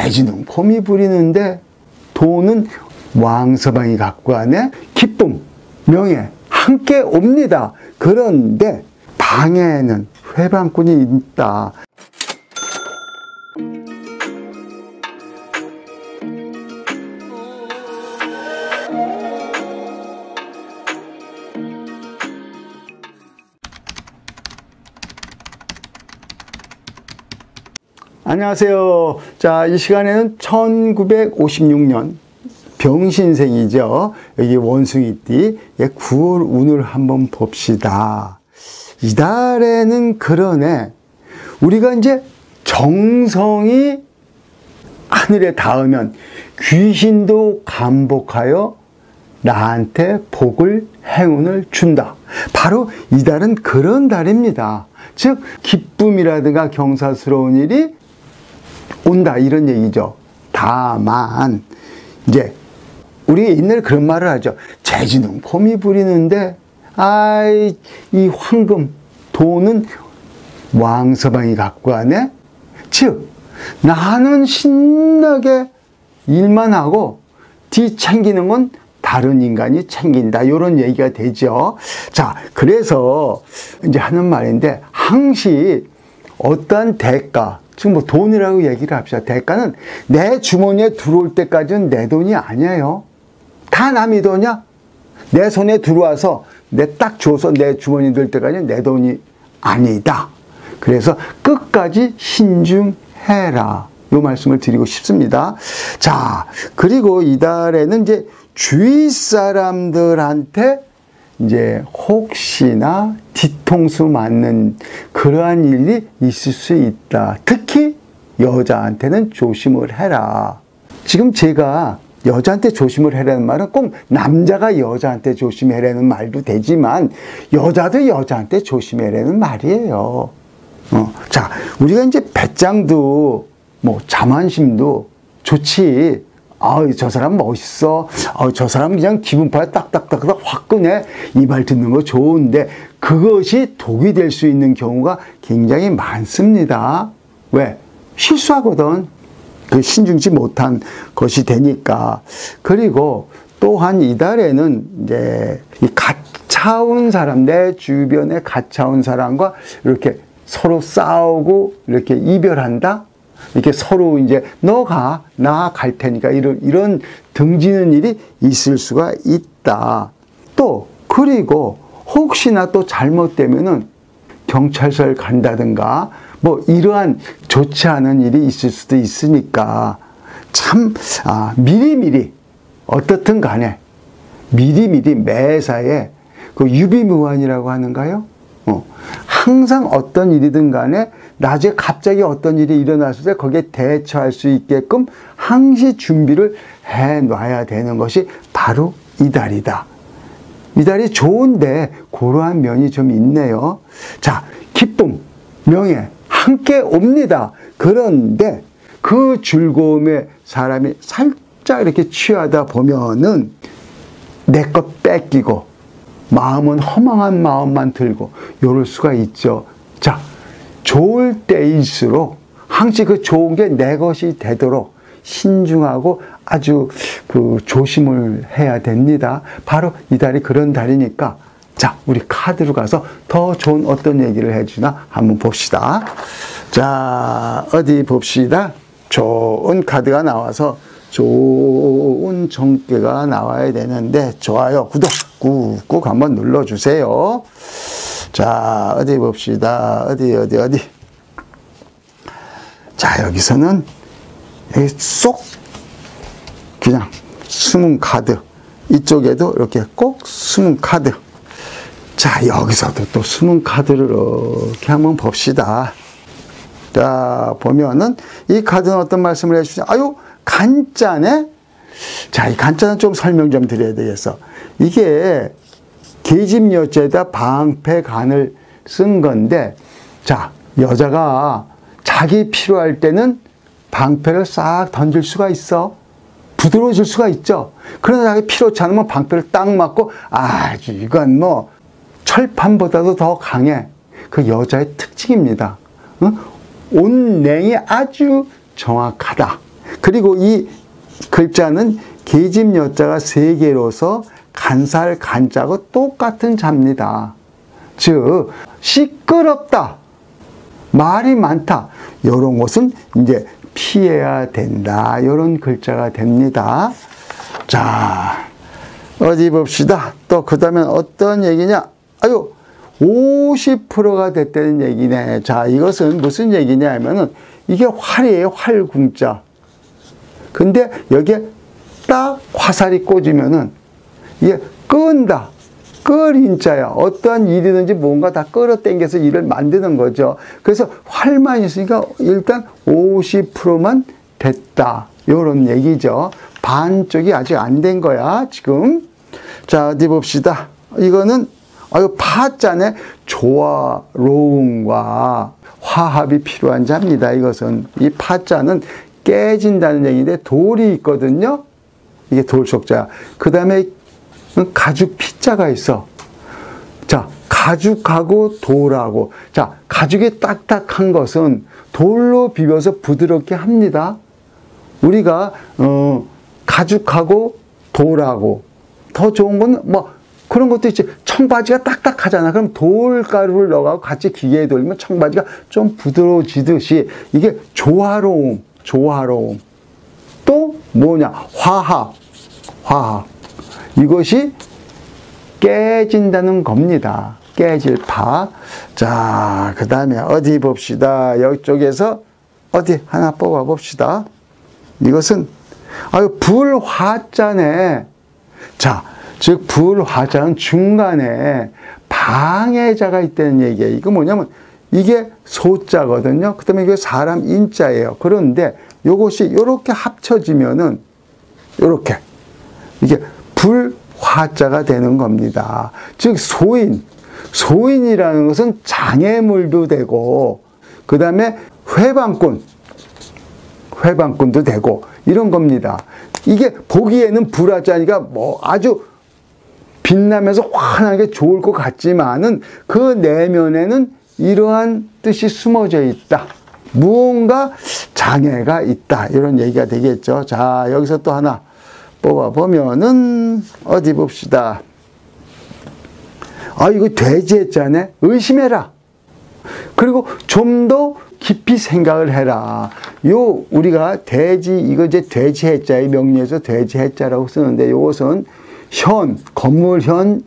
재주는 곰이 부리는데 돈은 왕서방이 갖고 가네. 기쁨, 명예 함께 옵니다. 그런데 방에는 회방꾼이 있다. 안녕하세요. 자, 이 시간에는 1956년 병신생이죠. 여기 원숭이띠의 9월 운을 한번 봅시다. 이달에는 그러네. 우리가 이제 정성이 하늘에 닿으면 귀신도 감복하여 나한테 복을, 행운을 준다. 바로 이달은 그런 달입니다. 즉 기쁨이라든가 경사스러운 일이 온다, 이런 얘기죠. 다만 이제 우리 옛날에 그런 말을 하죠. 재주는 곰이 부리는데 이 황금, 돈은 왕서방이 갖고 가네. 즉 나는 신나게 일만 하고 뒤 챙기는 건 다른 인간이 챙긴다, 이런 얘기가 되죠. 자, 그래서 이제 하는 말인데, 항시 어떠한 대가, 지금 뭐 돈이라고 얘기를 합시다. 대가는 내 주머니에 들어올 때까지는 내 돈이 아니에요. 다 남의 돈이야. 내 손에 들어와서 내 딱 줘서 내 주머니 들 때까지는 내 돈이 아니다. 그래서 끝까지 신중해라, 요 말씀을 드리고 싶습니다. 자, 그리고 이달에는 이제 주위 사람들한테 이제 혹시나 뒤통수 맞는 그러한 일이 있을 수 있다. 특히 여자한테는 조심을 해라. 지금 제가 여자한테 조심을 해라는 말은 꼭 남자가 여자한테 조심해라는 말도 되지만 여자도 여자한테 조심해라는 말이에요. 자, 우리가 이제 배짱도 뭐 자만심도 좋지. 저 사람 멋있어. 저 사람 그냥 기분파에 딱딱딱딱 화끈해. 이 말 듣는 거 좋은데 그것이 독이 될 수 있는 경우가 굉장히 많습니다. 왜? 실수하거든. 그 신중치 못한 것이 되니까. 그리고 또한 이달에는 이제 이 가차온 사람, 내 주변에 가차온 사람과 이렇게 서로 싸우고 이렇게 이별한다? 이렇게 서로 이제 너 가, 나 갈 테니까 이런 등지는 일이 있을 수가 있다. 또 그리고 혹시나 또 잘못되면은 경찰서에 간다든가 뭐 이러한 좋지 않은 일이 있을 수도 있으니까 참 미리미리 어떻든 간에 미리미리 매사에 그 유비무환이라고 하는가요? 항상 어떤 일이든 간에 나중에 갑자기 어떤 일이 일어났을 때 거기에 대처할 수 있게끔 항시 준비를 해놔야 되는 것이 바로 이달이다. 이달이 좋은데 그러한 면이 좀 있네요. 자, 기쁨, 명예 함께 옵니다. 그런데 그 즐거움에 사람이 살짝 이렇게 취하다 보면은 내 것 뺏기고 마음은 허망한 마음만 들고 이럴 수가 있죠. 자, 좋을 때일수록 항상 그 좋은 게 내 것이 되도록 신중하고 아주 조심을 해야 됩니다. 바로 이달이 그런 달이니까 자, 우리 카드로 가서 더 좋은 어떤 얘기를 해주나 한번 봅시다. 자, 어디 봅시다. 좋은 카드가 나와서 좋은 정계가 나와야 되는데 좋아요, 구독 꾹꾹 한번 눌러주세요. 자, 어디 봅시다. 어디. 자, 여기서는 쏙 그냥 숨은 카드, 이쪽에도 이렇게 꼭 숨은 카드. 자, 여기서도 또 숨은 카드를 이렇게 한번 봅시다. 자, 보면은 이 카드는 어떤 말씀을 해주시냐. 간짜네? 자, 이 간짜는 좀 설명 좀 드려야 되겠어. 이게 계집여자에다 방패간을 쓴 건데, 자, 여자가 자기 필요할 때는 방패를 싹 던질 수가 있어. 부드러워질 수가 있죠. 그러나 자기 필요치 않으면 방패를 딱 맞고 아주 이건 뭐 철판보다도 더 강해. 그 여자의 특징입니다. 온냉이 아주 정확하다. 그리고 이 글자는 계집 여자가 3개로서 간살 간자하고 똑같은 자입니다. 즉 시끄럽다, 말이 많다, 이런 것은 이제 피해야 된다. 이런 글자가 됩니다. 자, 어디 봅시다. 또 그 다음에 어떤 얘기냐? 아유, 50%가 됐다는 얘기네. 자, 이것은 무슨 얘기냐 하면은 이게 활이에요. 활궁자. 근데 여기에 딱 화살이 꽂으면은 이게 끈다. 끌인자야. 어떠한 일이든지 뭔가 다 끌어당겨서 일을 만드는 거죠. 그래서 활만 있으니까 일단 50%만 됐다. 요런 얘기죠. 반쪽이 아직 안 된 거야, 지금. 자, 어디 봅시다. 이거는, 파자네. 조화로움과 화합이 필요한 자입니다. 이것은. 이 파자는 깨진다는 얘기인데 돌이 있거든요. 이게 돌속자. 그 다음에 가죽 피자가 있어. 자, 가죽하고 돌하고. 자, 가죽이 딱딱한 것은 돌로 비벼서 부드럽게 합니다. 우리가 가죽하고 돌하고 더 좋은 건 뭐 그런 것도 있지. 청바지가 딱딱하잖아. 그럼 돌가루를 넣어가지고 같이 기계에 돌리면 청바지가 좀 부드러워지듯이 이게 조화로움. 또 뭐냐? 화합. 이것이 깨진다는 겁니다. 깨질 파. 자, 그 다음에 어디 봅시다. 이쪽에서 어디 하나 뽑아 봅시다. 이것은 불화자네. 자, 즉 불화자는 중간에 방해자가 있다는 얘기예요. 이거 뭐냐면 이게 소자거든요. 그 다음에 이게 사람 인자예요. 그런데 이것이 이렇게 합쳐지면은 이렇게 이게 불화자가 되는 겁니다. 즉 소인이라는 것은 장애물도 되고 그 다음에 회방꾼도 되고 이런 겁니다. 이게 보기에는 불화자니까 뭐 아주 빛나면서 환하게 좋을 것 같지만은 그 내면에는 이러한 뜻이 숨어져 있다. 무언가 장애가 있다. 이런 얘기가 되겠죠. 자, 여기서 또 하나 뽑아보면은 어디 봅시다. 이거 돼지했자네. 의심해라. 그리고 좀 더 깊이 생각을 해라. 우리가 이거 이제 돼지해자의 명리에서 돼지해자라고 쓰는데 이것은 건물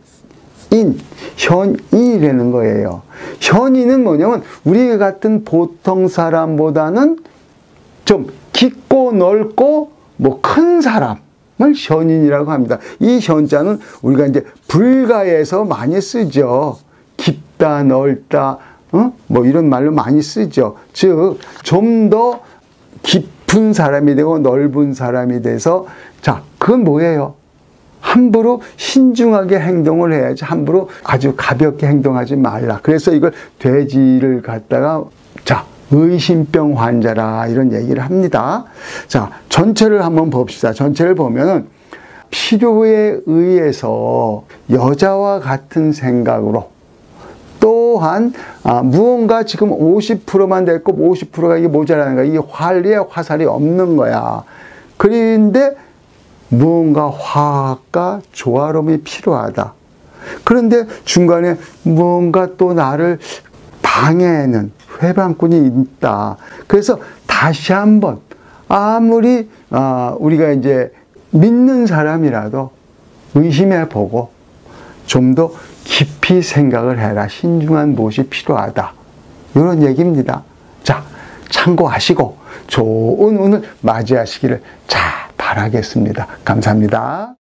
현인이라는 거예요. 현인은 뭐냐면 우리 같은 보통 사람보다는 좀 깊고 넓고 뭐 큰 사람을 현인이라고 합니다. 이 현자는 우리가 이제 불가에서 많이 쓰죠. 깊다, 넓다, 뭐 이런 말로 많이 쓰죠. 즉, 좀 더 깊은 사람이 되고 넓은 사람이 돼서, 자, 그건 뭐예요? 함부로 신중하게 행동을 해야지 함부로 아주 가볍게 행동하지 말라. 그래서 이걸 돼지를 갖다가 자, 의심병 환자라 이런 얘기를 합니다. 자, 전체를 한번 봅시다. 전체를 보면은 필요에 의해서 여자와 같은 생각으로 또한 무언가 지금 50%만 됐고 50%가 이게 모자라는 거야. 이게 활에 화살이 없는 거야. 그런데 무언가 화합과 조화로움이 필요하다. 그런데 중간에 무언가 또 나를 방해하는 회방꾼이 있다. 그래서 다시 한번 아무리 우리가 이제 믿는 사람이라도 의심해 보고 좀 더 깊이 생각을 해라. 신중한 무엇이 필요하다. 이런 얘기입니다. 자, 참고하시고 좋은 운을 맞이하시기를 잘 바라겠습니다. 감사합니다.